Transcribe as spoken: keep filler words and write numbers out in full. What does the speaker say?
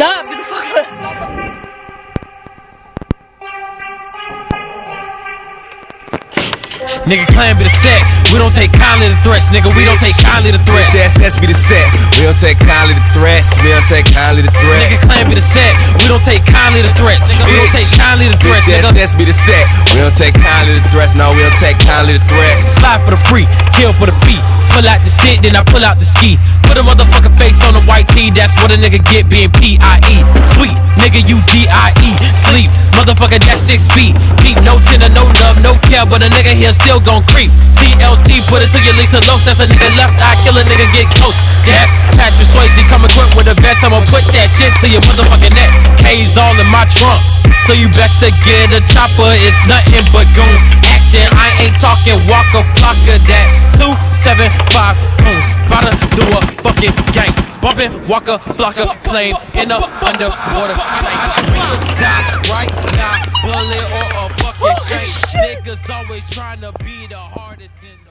Stop! Get the fuck up! Nigga claim be the set. We don't take kindly to threats, nigga. We don't take kindly to threats. S S be the set. We don't take kindly to threats. We don't take kindly to threats. Nigga claim be the set. We don't take kindly to threats, nigga. We don't take kindly to threats, nigga. S S be the set. We don't take kindly to threats. No, we don't take kindly to threats. Slide for the free, kill for the feet. Pull out the stick, then I pull out the ski. Put a motherfucking face on the white tee. That's what a nigga get being P I E. Sweet, nigga, you D I E. Sleep, motherfucker, that's six feet. Deep, no tender, no love, no care. But a nigga here still gon' creep. T L C, put it to your Lisa Los. That's a nigga left eye, kill a nigga, get close. That's Patrick Swayze, come equipped with a vest. I'ma put that shit to your motherfucking neck. K's all in my trunk, so you best to get a chopper. It's nothing but goon action. I ain't talking Walker Flocka. That two seven five goons, bout to do a fucking gang. Bumpin' Walker Flocka plane in a underwater tank. Die right now, bullet or a fucking shank. Niggas always trying to be the hardest in the